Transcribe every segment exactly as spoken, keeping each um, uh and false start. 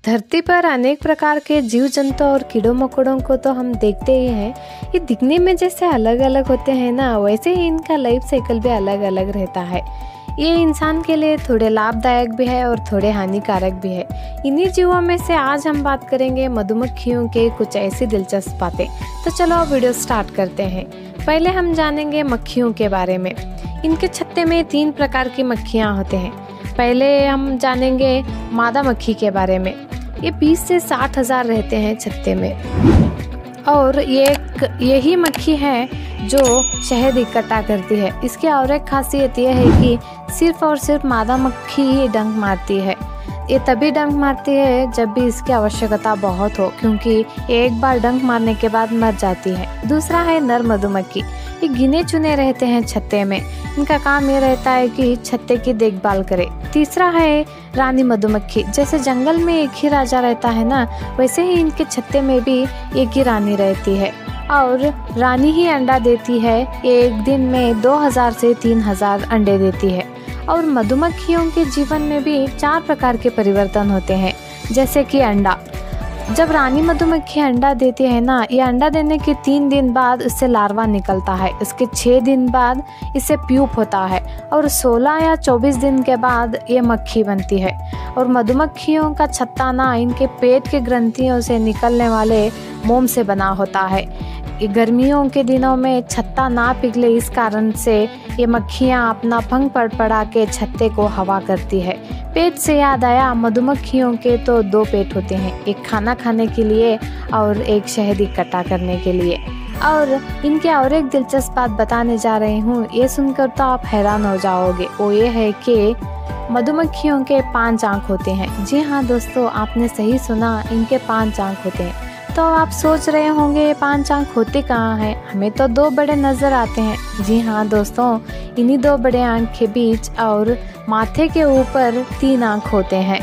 धरती पर अनेक प्रकार के जीव जंतु और कीड़ों मकोड़ों को तो हम देखते ही हैं। ये दिखने में जैसे अलग अलग होते हैं ना, वैसे ही इनका लाइफ साइकिल भी अलग अलग रहता है। ये इंसान के लिए थोड़े लाभदायक भी है और थोड़े हानिकारक भी है। इन्हीं जीवों में से आज हम बात करेंगे मधुमक्खियों के कुछ ऐसी दिलचस्प बातें। तो चलो अब वीडियो स्टार्ट करते हैं। पहले हम जानेंगे मक्खियों के बारे में। इनके छत्ते में तीन प्रकार की मक्खियाँ होते हैं। पहले हम जानेंगे मादा मक्खी के बारे में। ये बीस से साठ हज़ार रहते हैं छत्ते में और ये यही मक्खी है जो शहद इकट्ठा करती है। इसकी और एक खासियत यह है कि सिर्फ और सिर्फ मादा मक्खी ही डंक मारती है। ये तभी डंक मारती है जब भी इसकी आवश्यकता बहुत हो, क्योंकि ये एक बार डंक मारने के बाद मर जाती है। दूसरा है नर मधुमक्खी। ये गिने चुने रहते हैं छत्ते में। इनका काम ये रहता है कि छत्ते की देखभाल करे। तीसरा है रानी मधुमक्खी। जैसे जंगल में एक ही राजा रहता है ना, वैसे ही इनके छत्ते में भी एक ही रानी रहती है और रानी ही अंडा देती है। एक दिन में दो हज़ार से तीन हज़ार अंडे देती है। और मधुमक्खियों के जीवन में भी चार प्रकार के परिवर्तन होते हैं, जैसे कि अंडा। जब रानी मधुमक्खी अंडा देती है ना, ये अंडा देने के तीन दिन बाद इससे लार्वा निकलता है। इसके छः दिन बाद इससे प्यूप होता है और सोलह या चौबीस दिन के बाद ये मक्खी बनती है। और मधुमक्खियों का छत्ता ना इनके पेट के ग्रंथियों से निकलने वाले मोम से बना होता है। ये गर्मियों के दिनों में छत्ता ना पिघले, इस कारण से ये मक्खियाँ अपना पंख पड़पड़ा के छत्ते को हवा करती है। पेट से याद आया, मधुमक्खियों के तो दो पेट होते हैं, एक खाना खाने के लिए और एक शहद इकट्ठा करने के लिए। और इनके और एक दिलचस्प बात बताने जा रही हूँ, ये सुनकर तो आप हैरान हो जाओगे। वो ये है कि मधुमक्खियों के पांच आँख होते हैं। जी हाँ दोस्तों, आपने सही सुना, इनके पांच आँख होते हैं। तो आप सोच रहे होंगे ये पांच आँख होते कहाँ हैं? हमें तो दो बड़े नज़र आते हैं। जी हाँ दोस्तों, इन्हीं दो बड़े आँख के बीच और माथे के ऊपर तीन आँख होते हैं।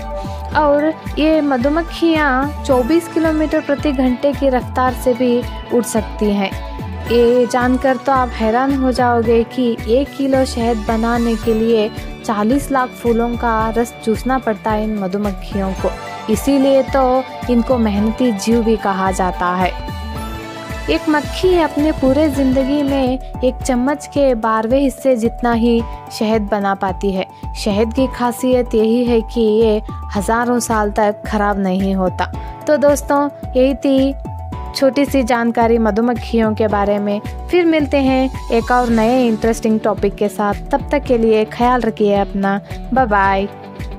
और ये मधुमक्खियाँ चौबीस किलोमीटर प्रति घंटे की रफ्तार से भी उड़ सकती हैं। ये जानकर तो आप हैरान हो जाओगे कि एक किलो शहद बनाने के लिए चालीस लाख फूलों का रस चूसना पड़ता है इन मधुमक्खियों को। इसीलिए तो इनको मेहनती जीव भी कहा जाता है। एक मक्खी अपने पूरे ज़िंदगी में एक चम्मच के बारहवें हिस्से जितना ही शहद बना पाती है। शहद की खासियत यही है कि ये हज़ारों साल तक खराब नहीं होता। तो दोस्तों, यही थी छोटी सी जानकारी मधुमक्खियों के बारे में। फिर मिलते हैं एक और नए इंटरेस्टिंग टॉपिक के साथ। तब तक के लिए ख्याल रखिए अपना। Bye bye.